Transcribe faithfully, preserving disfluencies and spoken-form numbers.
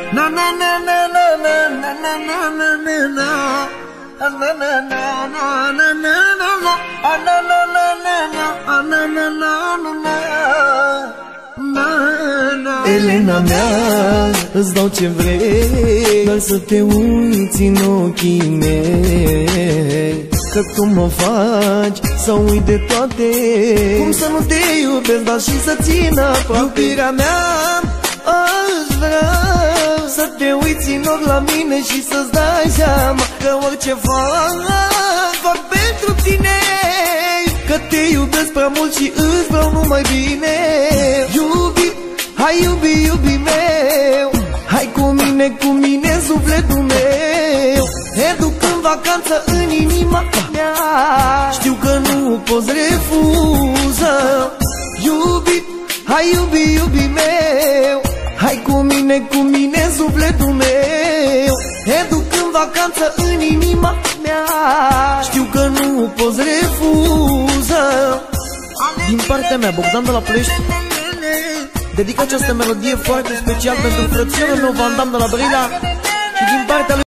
Na na na na na na na na na na na na na na na na na. Elena mea, îți dau ce vrei, doar să te uiți în ochii mei, că tu mă faci să uit de toate. Cum să nu te iubesc, dar și să țin aproape. Iubirea mea, aș vrea să te uiți în ochi la mine și să-ți dai seama că orice fac, fac pentru tine, că te iubesc prea mult și îți vreau numai bine. Iubi, hai iubi, iubi meu, hai cu mine, cu mine sufletul meu. Te duc în vacanță în inima mea, știu că nu poți refuza. Iubi, hai iubi, iubi meu, hai cu mine, cu mine sufletul meu. Te duc în vacanță în inima mea, știu că nu poți refuza. Din partea mea, Bogdan de la Ploiești, dedic această melodie foarte special pentru frățiorul meu Van Damme de la Brila și din partea lui